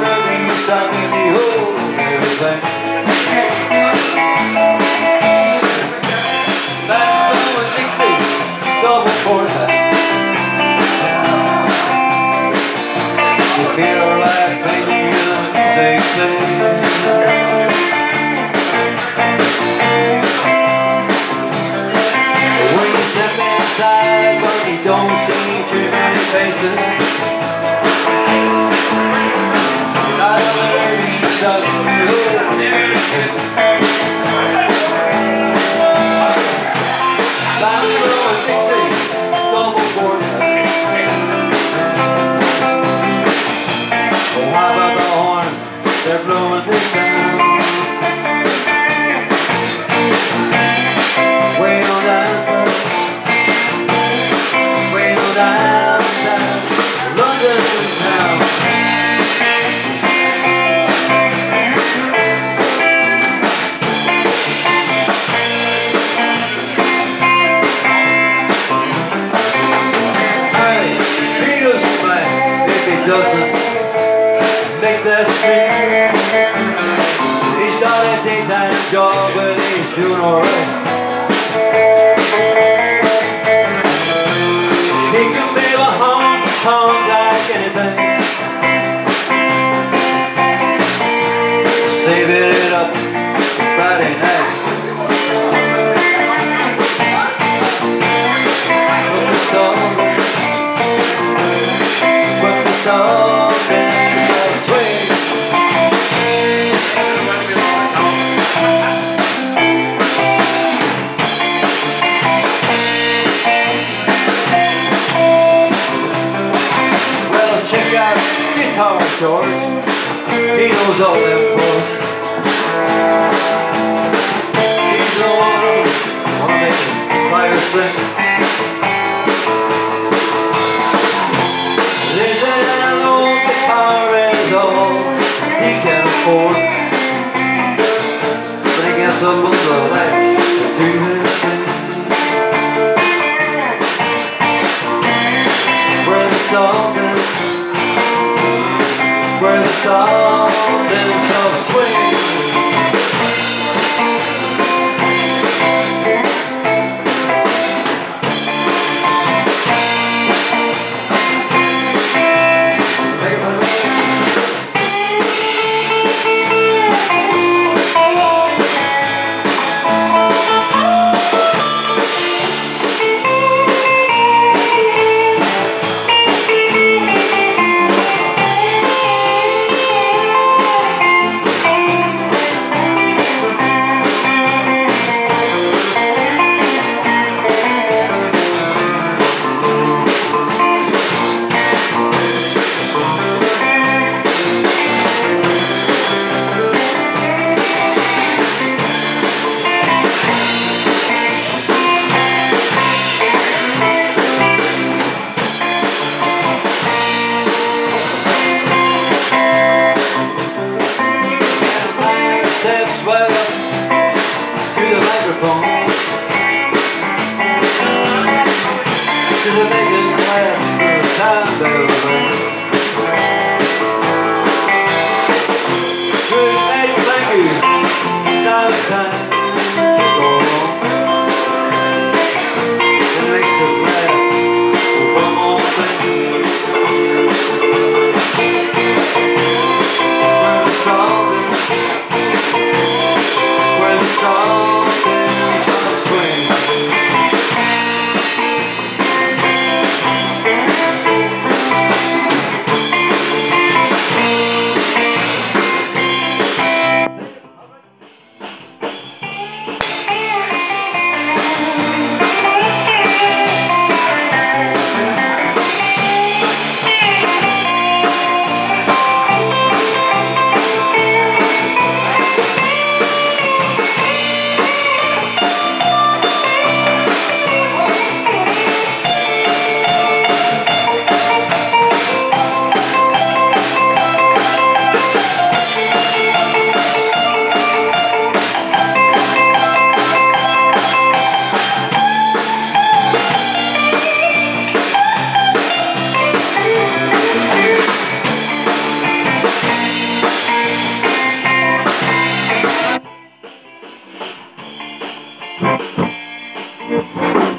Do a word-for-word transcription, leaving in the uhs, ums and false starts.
Shot in the hole and everything. Back blowing Dixie, double quarter. You feel like painting in a music play. When you step inside, but you don't see too many faces. Shot in the hole and everything. Back blowing Dixie, double quarter. Oh, how about the horns? They're blowing their sounds. Way on down south, way on down south, London town. Doesn't make that scene. He's got a daytime job, but he's doing alright. He can bail a honky-tonk like anything. Save it up Friday night. Put the song Sultans of swing. Well, check out Guitar George. He knows all them chords. He's the one who wanna make the fire sing. But I guess I'm on the lights to do this thing. We're the Sultans, we're the Sultans of swing. Well, to the microphone, to the naked glass for the time bell rings. Good night, thank you. Now it's time to go home. It makes the glass one more thing. When the Sultans Thank